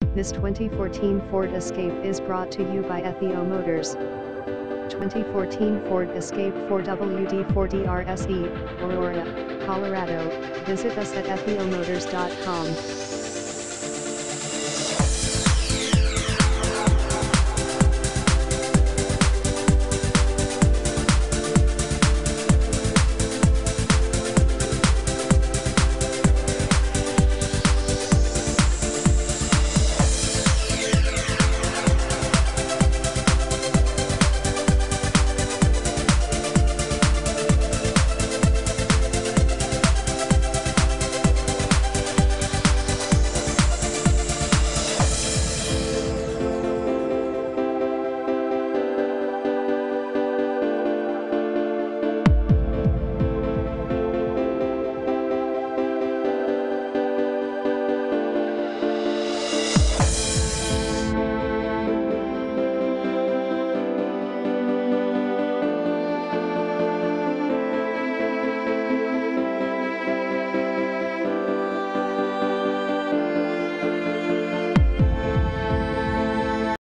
This 2014 Ford Escape is brought to you by Ethio Motors. 2014 Ford Escape 4WD4 DRSE, Aurora, Colorado. Visit us at ethiomotors.com.